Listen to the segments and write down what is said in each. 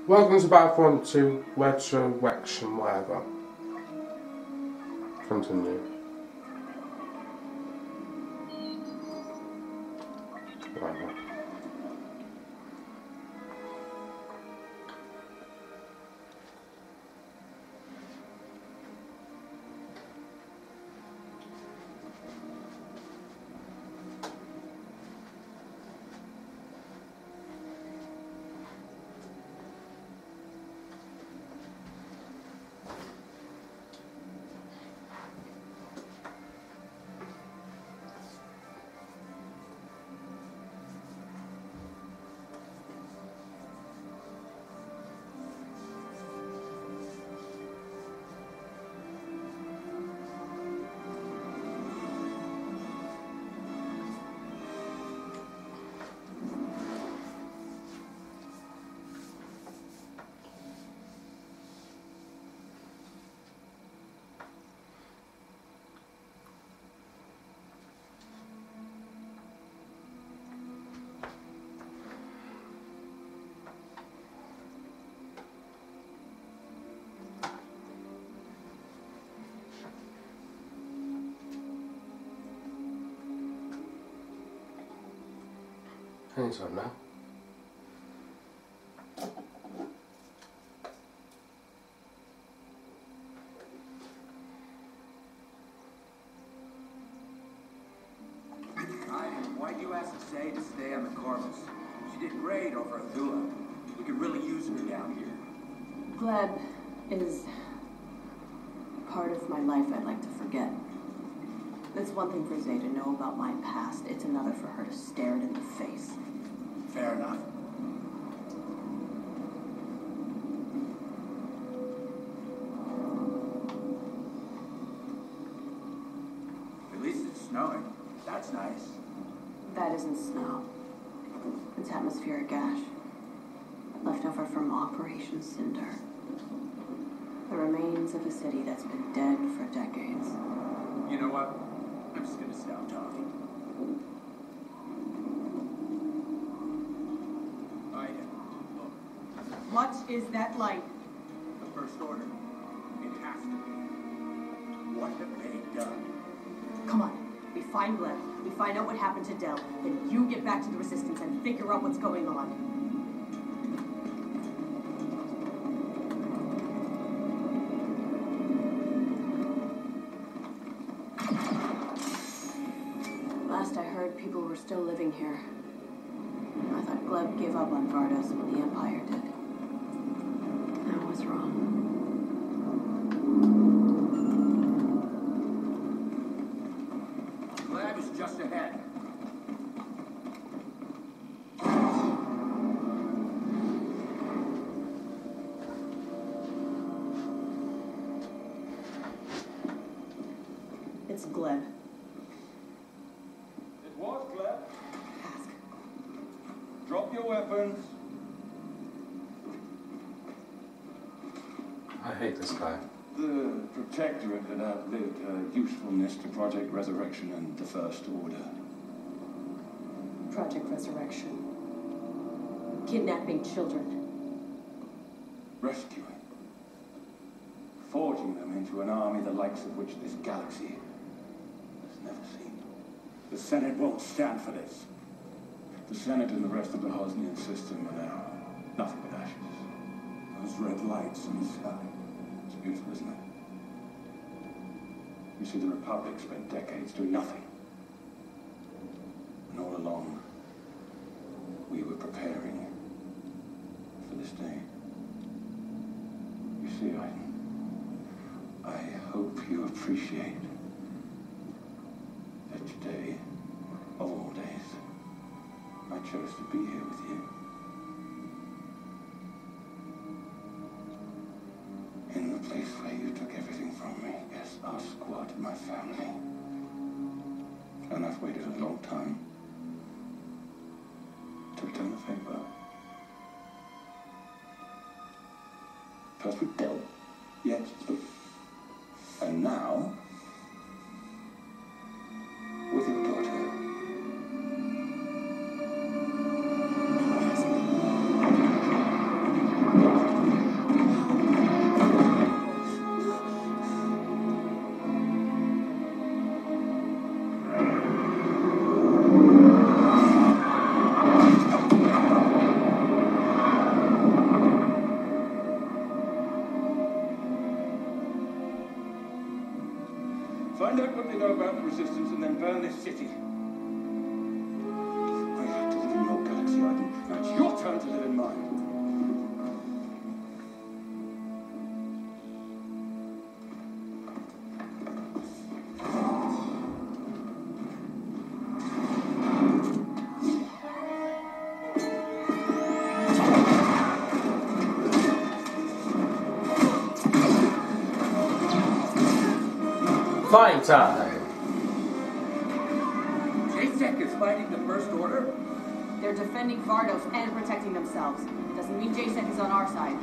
Welcome to Battlefront 2 Resurrection, whatever. Continue. Whatever. Hang on now. Why'd you ask Zay to stay on the Corvus? She did great over Azula. We could really use her down here. Gleb is part of my life I'd like to forget. It's one thing for Zay to know about my past. It's another for her to stare it in the face. Fair enough. At least it's snowing. That's nice. That isn't snow. It's atmospheric ash. Left over from Operation Cinder. The remains of a city that's been dead for decades. You know what? I'm just gonna stop talking. Look. What is that light? The First Order. It has to be. What have they done? Come on. We find Gleb. We find out what happened to Del. Then you get back to the Resistance and figure out what's going on. Last I heard, people were still living here. I thought Gleb gave up on Vardos when the Empire did. I was wrong. Gleb is just ahead. It's Gleb. It was Gleb. Ask. Drop your weapons. I hate this guy. The Protectorate had outlived her usefulness to Project Resurrection and the First Order. Project Resurrection. Kidnapping children. Rescuing. Forging them into an army the likes of which this galaxy has never seen. The Senate won't stand for this. The Senate and the rest of the Hosnian system are now nothing but ashes. Those red lights in the sky. It's beautiful, isn't it? You see, the Republic spent decades doing nothing. And all along, we were preparing for this day. You see, I hope you appreciate that today, of all days, I chose to be here with you. In the place where you took everything from me. Yes, our squad, my family. And I've waited a long time to return the favor. First with Del. Yes. And now, with your daughter. Fight time! JSEC is fighting the First Order? They're defending Vardos and protecting themselves. Doesn't mean JSEC is on our side.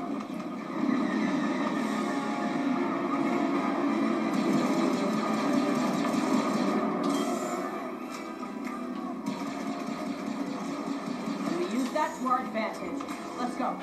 And we use that to our advantage. Let's go.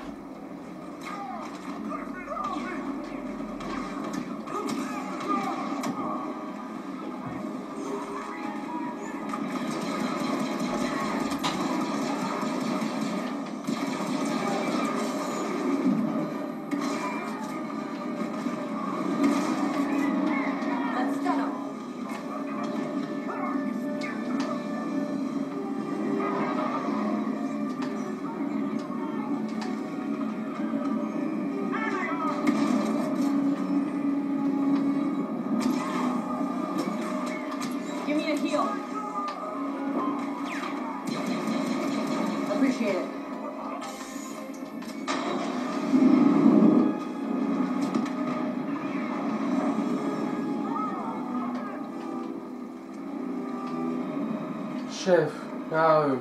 Give me a heal. Appreciate it. Shiv, no.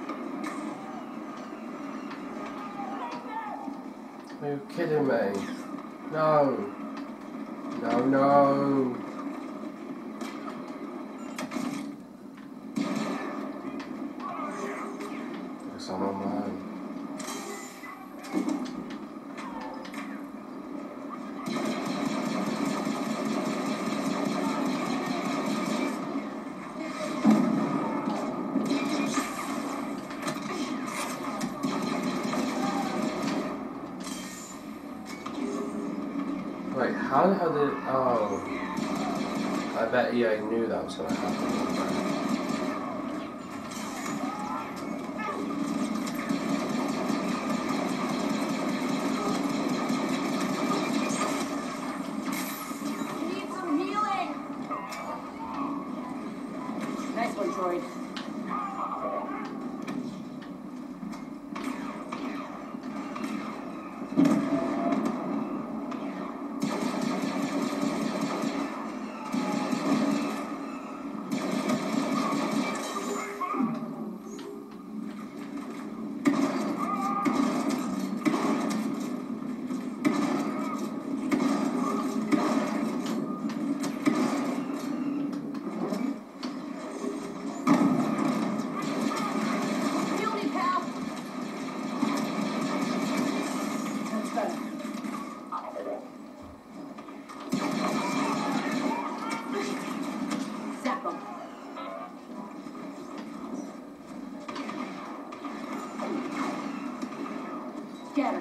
Are you kidding me? No. No, no. Guess I'm on my own. Wait, how the hell did... Oh. I bet EA knew that was going to happen. Need some healing! Nice one, droid. Heal me, pal! That's better. Zap 'em. Scatter.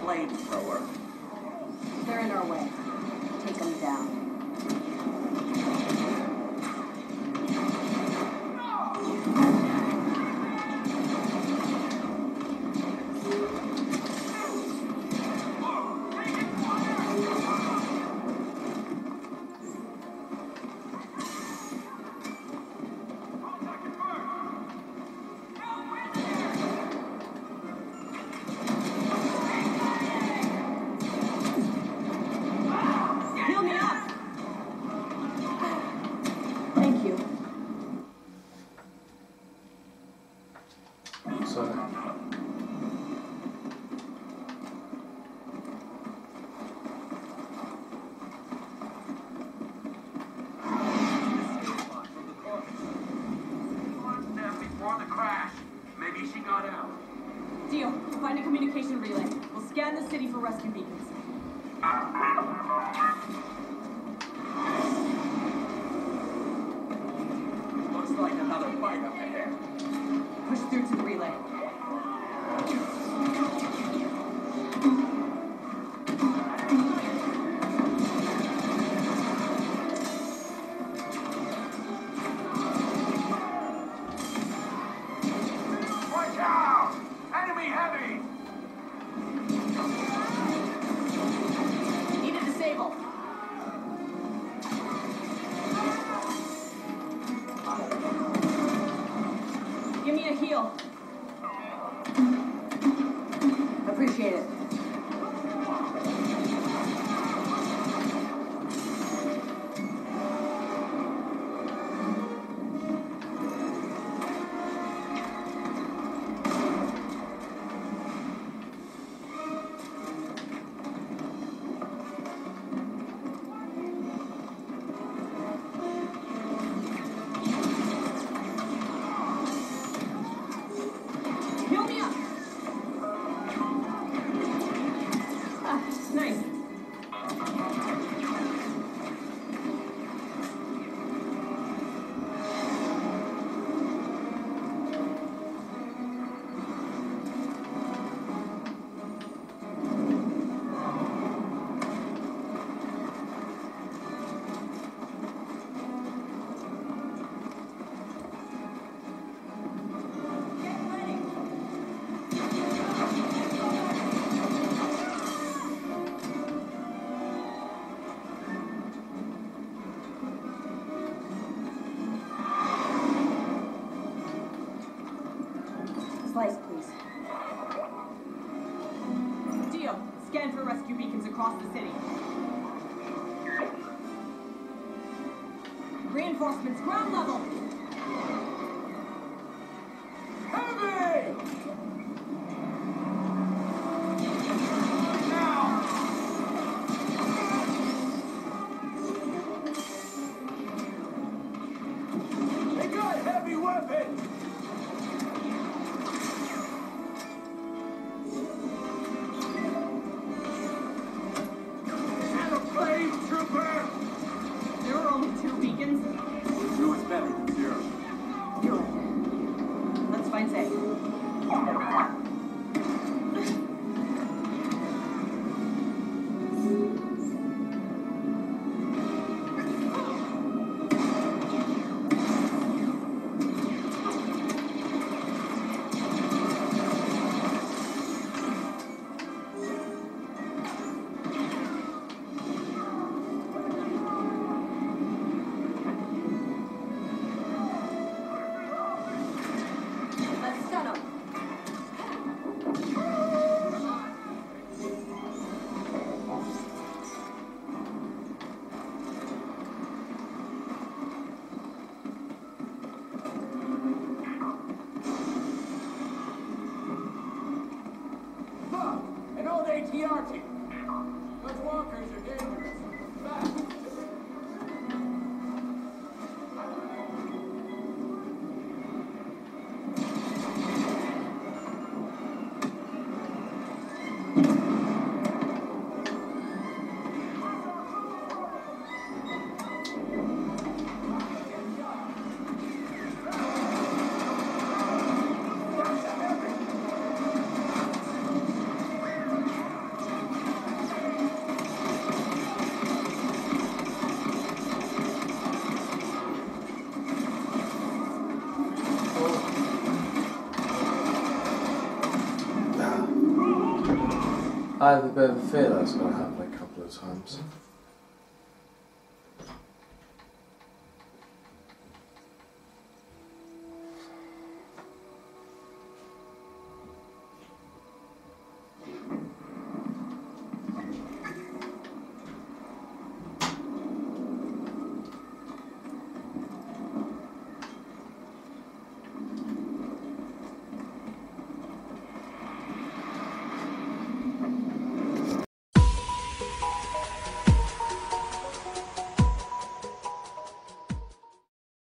flamethrower. They're in our way. Take them down. Deal. Find a communication relay. We'll scan the city for rescue beacons. Looks like another fight up ahead. Push through to the relay. Watch out! Enemy heavy! Need to disable. Give me a heal. Appreciate it. Heal me up. Ah, nice. Get ready. Slice, please. Deal. Scan for rescue beacons across the city. Reinforcements ground level. Heavy! Now! They got heavy weapons! And a flame trooper! There are only 2 beacons. Two is better than zero. Do it. Let's find safe. Let's stun 'em. Look! An old ATR team! Those walkers are dangerous. Fast! I have a bit of a fear that's going to happen a couple of times.